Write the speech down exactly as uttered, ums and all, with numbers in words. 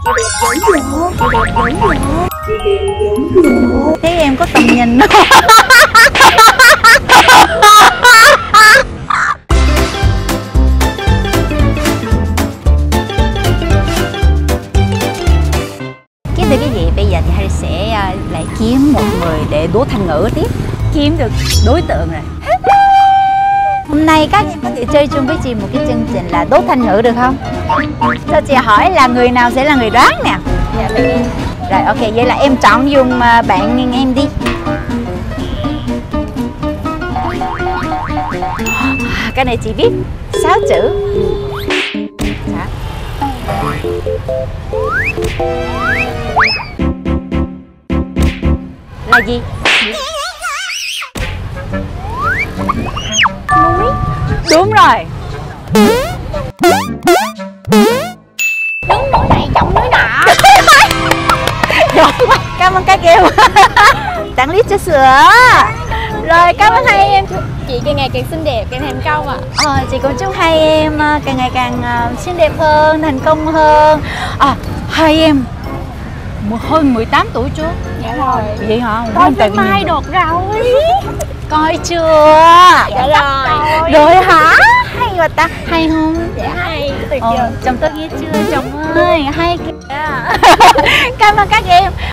Thế em có tầm nhìn không? Kiếm được cái gì? Bây giờ thì Harry sẽ uh, lại kiếm một người để đố thành ngữ tiếp. Kiếm được đối tượng rồi. Hôm nay các em có thể chơi chung với chị một cái chương trình là đố thành ngữ được không? Cho chị hỏi là người nào sẽ là người đoán nè. Dạ được. Rồi ok, vậy là em chọn dùng uh, bạn em đi. Cái này chị biết sáu chữ. Đó. Là gì? Núi. Đúng rồi. Đứng núi này trồng núi nọ. Giỏi quá. Cảm ơn các em. Tặng lít cho sữa. Rồi cảm ơn hai em. Chị càng ngày càng xinh đẹp, càng thành công ạ. À. Ờ, chị cũng chúc hai em càng ngày càng uh, xinh đẹp hơn, thành công hơn. À, hai em hơn mười tám tuổi chưa? Dạ rồi. Vậy hả? Coi phim Mai được rồi. Coi chưa? Dạ rồi. Rồi hả? Hay quá ta. Hay không? Dạ hay. Tuyệt Ờ, vời. chồng tôi nghe chưa? Chồng ơi, hay kìa. Cảm ơn các em.